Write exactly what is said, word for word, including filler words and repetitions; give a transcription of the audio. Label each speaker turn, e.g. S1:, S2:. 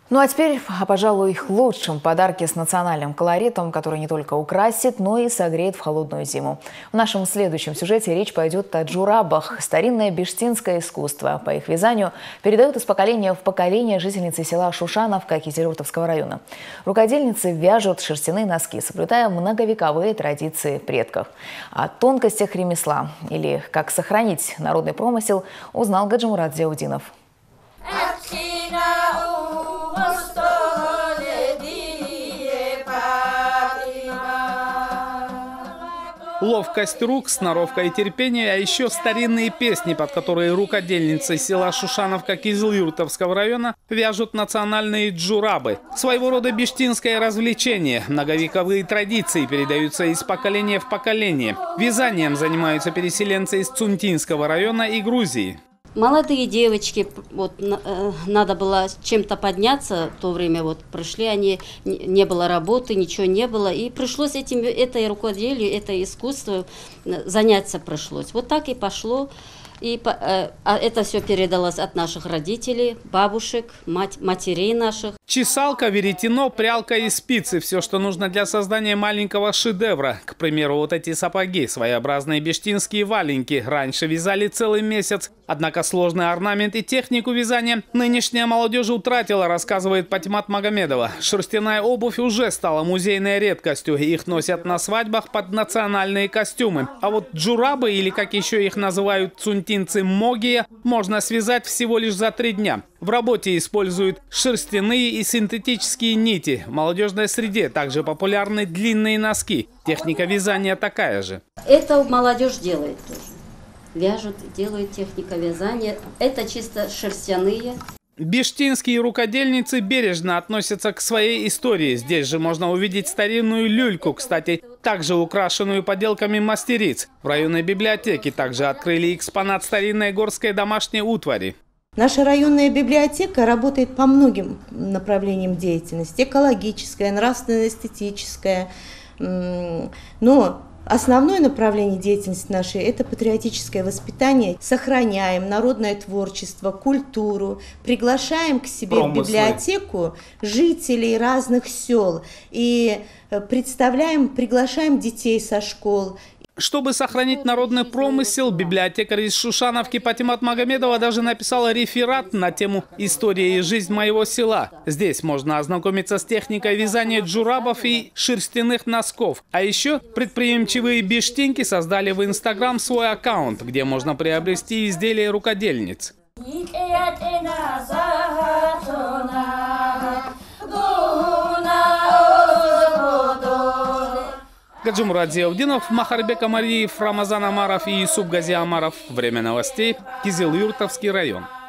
S1: Ну а теперь о, пожалуй, лучшем подарке с национальным колоритом, который не только украсит, но и согреет в холодную зиму. В нашем следующем сюжете речь пойдет о джурабах. Старинное биштинское искусство. По их вязанию передают из поколения в поколение жительницы села Шушановка Кизилюртовского района. Рукодельницы вяжут шерстяные носки, соблюдая многовековые традиции предков. О тонкостях ремесла или как сохранить народный промысел узнал Гаджимурад Зиаудинов.
S2: Ловкость рук, сноровка и терпение, а еще старинные песни, под которые рукодельницы села Шушановка Кизилюртовского района вяжут национальные джурабы. Своего рода биштинское развлечение. Многовековые традиции передаются из поколения в поколение. Вязанием занимаются переселенцы из Цунтинского района и Грузии.
S3: Молодые девочки, вот э, надо было чем-то подняться, в то время вот пришли они, не было работы, ничего не было, и пришлось этим, этой рукоделию, это искусство заняться пришлось. Вот так и пошло, и э, а это все передалось от наших родителей, бабушек, мать, матерей наших.
S2: Чесалка, веретено, прялка и спицы – все, что нужно для создания маленького шедевра. К примеру, вот эти сапоги, своеобразные биштинские валенки, раньше вязали целый месяц. Однако сложный орнамент и технику вязания нынешняя молодежь утратила, рассказывает Патимат Магомедова. Шерстяная обувь уже стала музейной редкостью. Их носят на свадьбах под национальные костюмы. А вот джурабы, или как еще их называют цунтинцы, могия, можно связать всего лишь за три дня. В работе используют шерстяные и синтетические нити. В молодежной среде также популярны длинные носки. Техника вязания такая же.
S3: Это молодежь делает тоже. Вяжут, делают техника вязания. Это чисто шерстяные.
S2: Биштинские рукодельницы бережно относятся к своей истории. Здесь же можно увидеть старинную люльку, кстати, также украшенную поделками мастериц. В районной библиотеке также открыли экспонат старинной горской домашней утвари.
S4: Наша районная библиотека работает по многим направлениям деятельности. Экологическая, нравственно-эстетическая. Но основное направление деятельности нашей – это патриотическое воспитание. Сохраняем народное творчество, культуру, приглашаем к себе Промыслы. в библиотеку жителей разных сел и представляем, приглашаем детей со школ.
S2: Чтобы сохранить народный промысел, библиотекарь из Шушановки Патимат Магомедова даже написала реферат на тему «История и жизнь моего села». Здесь можно ознакомиться с техникой вязания джурабов и шерстяных носков. А еще предприимчивые биштинки создали в Инстаграм свой аккаунт, где можно приобрести изделия рукодельниц. Гаджимурад Зиаудинов, Махарбек Амариев, Рамазан Амаров и Юсуп Гази Амаров. Время новостей. Кизилюртовский район.